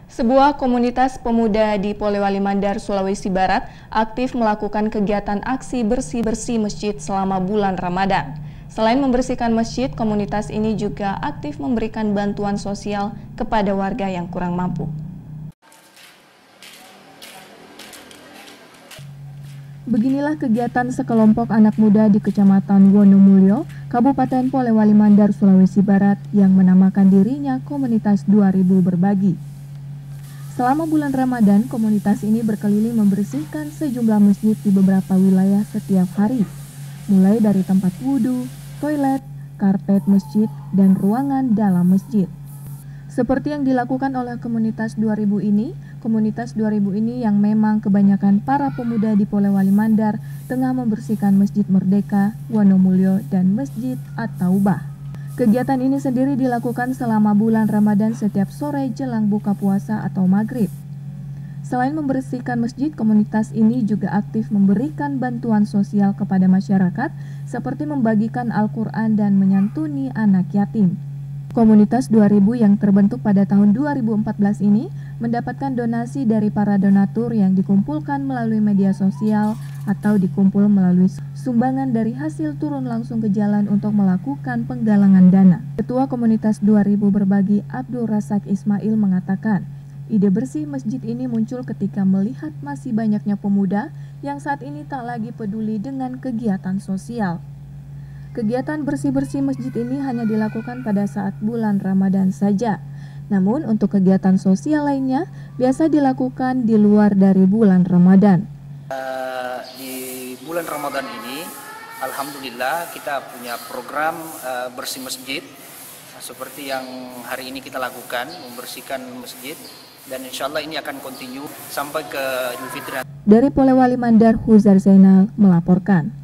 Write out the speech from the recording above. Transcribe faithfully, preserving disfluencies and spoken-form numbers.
Sebuah komunitas pemuda di Polewali Mandar, Sulawesi Barat aktif melakukan kegiatan aksi bersih-bersih masjid selama bulan Ramadan. Selain membersihkan masjid, komunitas ini juga aktif memberikan bantuan sosial kepada warga yang kurang mampu. Beginilah kegiatan sekelompok anak muda di Kecamatan Wonomulyo, Kabupaten Polewali Mandar, Sulawesi Barat yang menamakan dirinya Komunitas dua ribu Berbagi. Selama bulan Ramadan, komunitas ini berkeliling membersihkan sejumlah masjid di beberapa wilayah setiap hari, mulai dari tempat wudhu, toilet, karpet masjid, dan ruangan dalam masjid. Seperti yang dilakukan oleh komunitas dua ribu ini, komunitas dua ribu ini yang memang kebanyakan para pemuda di Polewali Mandar tengah membersihkan Masjid Merdeka, Wonomulyo, dan Masjid At-Taubah. Kegiatan ini sendiri dilakukan selama bulan Ramadan setiap sore jelang buka puasa atau maghrib. Selain membersihkan masjid, komunitas ini juga aktif memberikan bantuan sosial kepada masyarakat seperti membagikan Al-Quran dan menyantuni anak yatim. Komunitas dua ribu yang terbentuk pada tahun dua ribu empat belas ini mendapatkan donasi dari para donatur yang dikumpulkan melalui media sosial atau dikumpul melalui sumbangan dari hasil turun langsung ke jalan untuk melakukan penggalangan dana. Ketua Komunitas dua ribu Berbagi Abdul Razak Ismail mengatakan, ide bersih masjid ini muncul ketika melihat masih banyaknya pemuda yang saat ini tak lagi peduli dengan kegiatan sosial. Kegiatan bersih-bersih masjid ini hanya dilakukan pada saat bulan Ramadan saja. Namun untuk kegiatan sosial lainnya biasa dilakukan di luar dari bulan Ramadan. Uh, di bulan Ramadan ini, alhamdulillah kita punya program uh, bersih masjid uh, seperti yang hari ini kita lakukan, membersihkan masjid, dan insya Allah ini akan continue sampai ke Idul Fitri. Dari Polewali Mandar, Huzar Zainal melaporkan.